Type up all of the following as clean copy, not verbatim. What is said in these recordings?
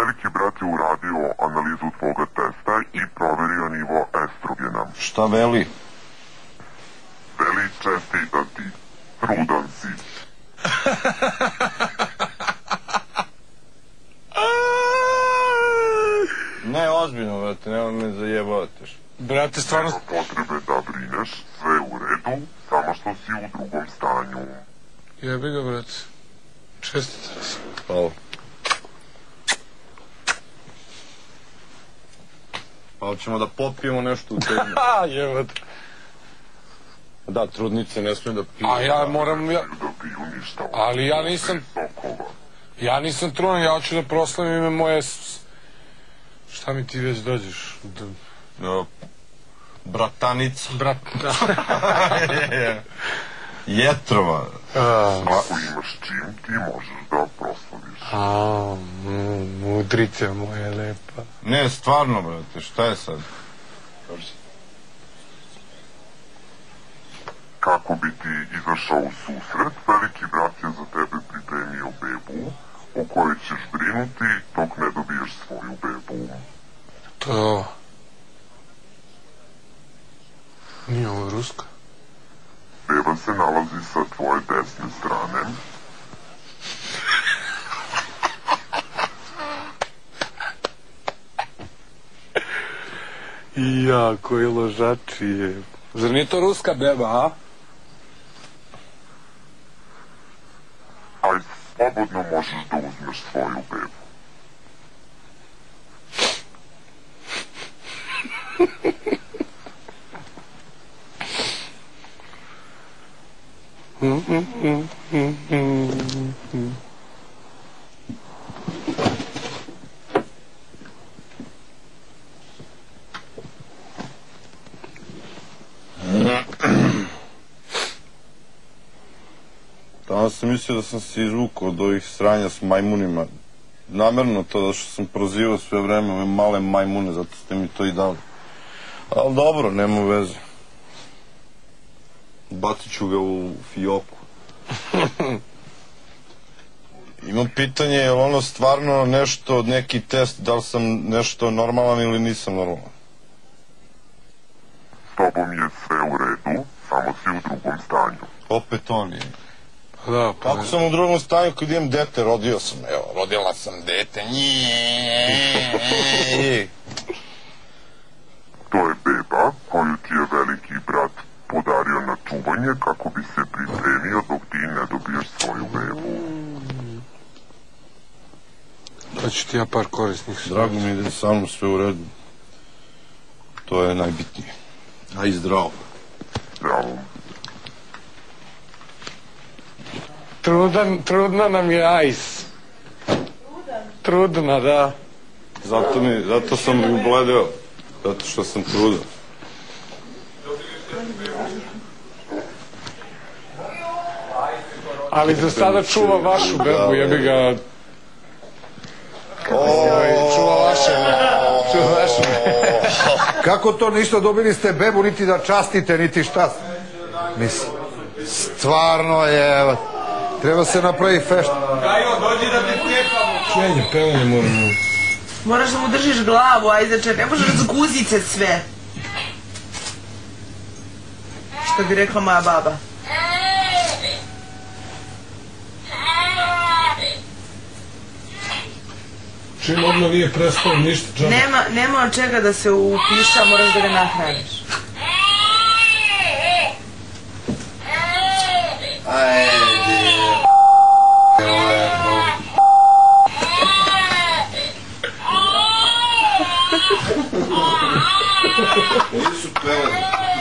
veliki brat je uradio analizu tvoga testa i proverio nivo estrogena. Šta veli? Veli čestita ti, trudan si. Ne, ozbiljno, brate, nema me zajebavatiš. Brate, stvarno... Nema potrebe da brineš, sve je u redu, samo što si u drugom stanju. Jebi ga, brate. Čestita si. Hvala. Pa ćemo da popijemo nešto u temi. Jebate. Da, trudnice ne smiju da piju. A ja moram... Da piju ništa. Ali ja nisam... Sokova. Ja nisam trudan, ja hoću da proslavim ime moje... Šta mi ti već dođeš? Bratanica. Brat... Jetrova. Ako imaš čim, ti možeš da proslaviš. Mudrice moja lepa. Ne, stvarno, brate, šta je sad? Kako bi ti izašao u susret, veliki brat je za tebe pripremio bebu, o kojoj ćeš brinuti dok ne dobiješ svoju bebu. To je ovo. Nije ovo ruska? Beba se nalazi sa tvoje desne strane. Ja, koji ložačije. Zar nije to ruska beba, a? Aj, slobodno možeš da uzmeš svoju bebu. Danas sam mislio da sam se izvukao od ovih sranja s majmunima. Namerno to da što sam prozivao sve vreme ove male majmune, zato ste mi to i dali. Ali dobro, nema veze. Bacit ću ga u fioku. Imam pitanje, je li ono stvarno nešto, neki test, da li sam nešto normalan ili nisam normalan? S tobom je sve u redu, samo si u drugom stanju. Opet on je. Da, pa... Kako sam u drugom stanju kad imam dete, rodio sam, evo, rodila sam dete, To je beba koju ti je veliki brat podario na čuvanje kako bi se pripremio dok ti ne dobiješ svoju bebu. Da ću ti ja par korisnih stvari. Drago mi je da je sa mnom sve u redu. To je najbitnije. A i zdravo. Zdravo. Trudna nam je Ajs. Trudna, da. Zato sam i ubledeo. Zato što sam trudan. Ali za sada čuva vašu bebu, jebi ga... Čuva vaše. Kako to ništa, dobili ste bebu, niti da častite, niti šta? Mislim, stvarno je... Treba se napravi fešt. Gajo, dođi da te pjepamo. Pelanje moramo. Moraš da mu držiš glavu, ajde, ne možeš zguzit se sve. Što bi rekla moja baba. Čim odmah nije prestao ništa, džaba. Nema od čega da se upiša, moraš da ga nahraniš. Koji su peleni?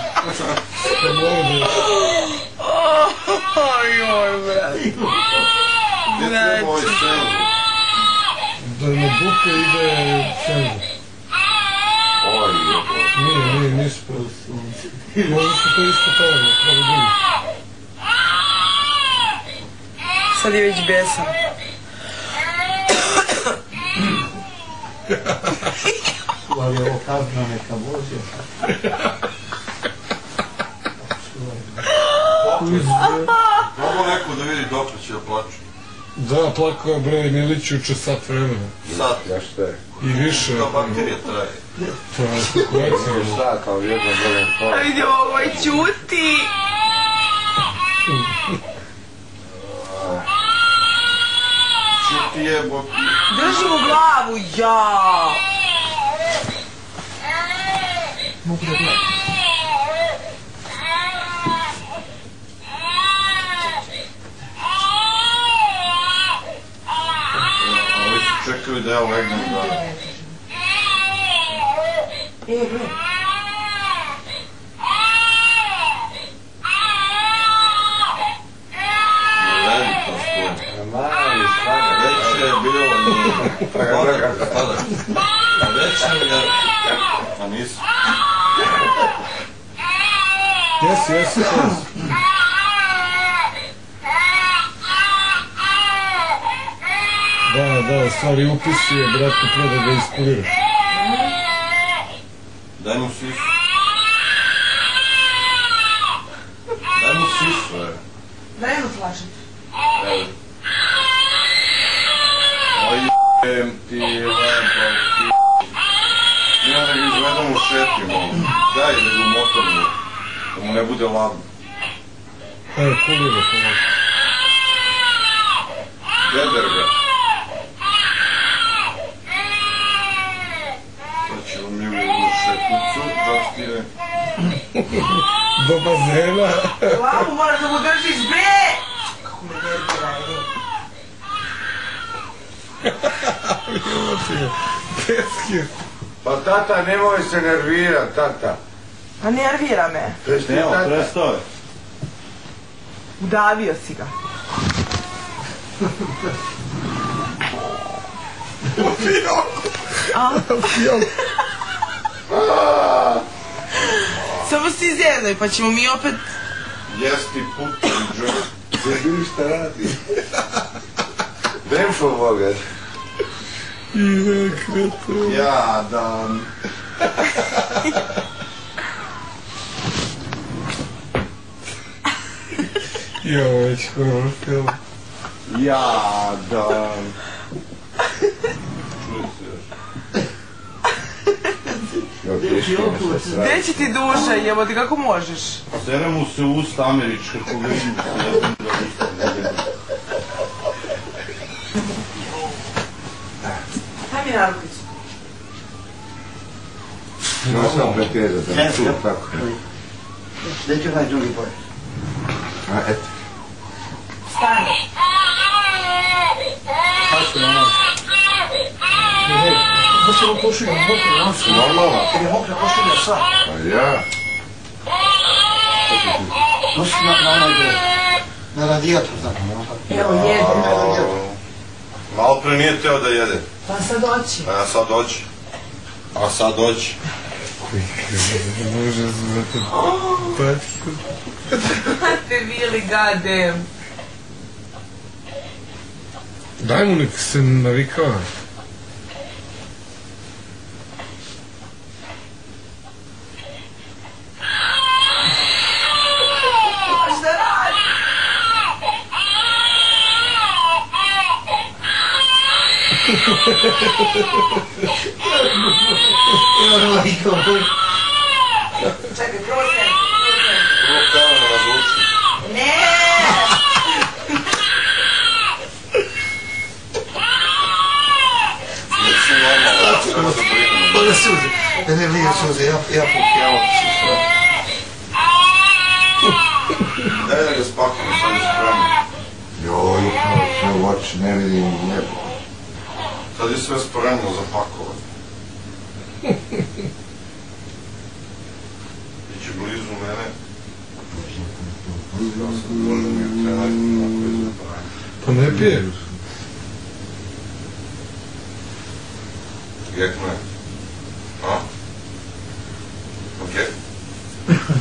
Oj, brat. Gdje treba ovaj senzu? Da na dupe ide senzu. Oj, jebo. Nije, nisu peleni. Možda su to isto peleni, pravo drugi. Sad je već besan. Ali ovo kazna neka Božja. Mogu neko da vidi dok će da plaću. Da, plakao je bre Milić juče sat vremena. Sat. Ja šta je? I više. Kao bakterija traje. To je korekcija. Šta, kao jedno gledam to. A vidi ovoj ćuti. Čuti jebo. Drži mu glavu, ja. Mogu da gledam. Ovi su čekali da ja legnem da... Gle. Ne vedi to stoje. Mali, stvarno. Već je bilo... A već je... A nisam. Jesi. Da, stvari upisuje, brate, treba da iskuliraš. Daj mu sisu. Daj mu sisu, Daj jednu flašu. evo. Oj, ti lepo, ti... Ja da ga izvedem u šetimo. Daj da ga u motornu. Da mu ne bude ladno. Evo, kulira, pomoći. Deder ga. Sad ćemo mi u šetnicu, Justine. Do bazena. Glavu moraš da mu držiš, bre! Kako me nervira, Peski. Pa tata, nemoj se nervirat, tata. Pa nervira me. Evo, prestao je. Udavio si ga. Samo si izjednoj, pa ćemo mi opet... Jesti puta i džoj. Ne vidiš šta radi. Demšo Boga. Ja, dan. Jo, već horror film. Ja, dan. Čuje se još. Gde će ti duša, jebote, kako možeš? Sere mu se usta američka, ko ga vidim se ne znam da usta ne vidim. Daj mi narukicu. No sam pretjezat, da čuo tako. Gdje će onaj drugi boj? A, eto. Stani. Možete mu pošilja mokro, on se Normalno. kad je mokra pošilja sva. A ja? Nosi na onaj broj. Na radijator, tako. Evo, jedem. Malo pre nije teo da jede. Pa sad oči. A sad doći. A sad doći. Može zvati patku. Te bili gadem. Daj mu nek se navikava. Šta radi? Čekaj, prvo se. Prvo peva me razluči. Ne! Nisu normalno, treba se brinemo. Bolje suze. Da ne vlije suze, ja pukjavao se sve. Daj da ga spakujemo, sad je spremno. Joj, sve u oči, ne vidim nebo. Sad je sve spremno za pakovanje. Biće blizu mene. Ja sam možda mi u trener, kako je za pranje. Pa ne pije. Gekno je. A? Ok.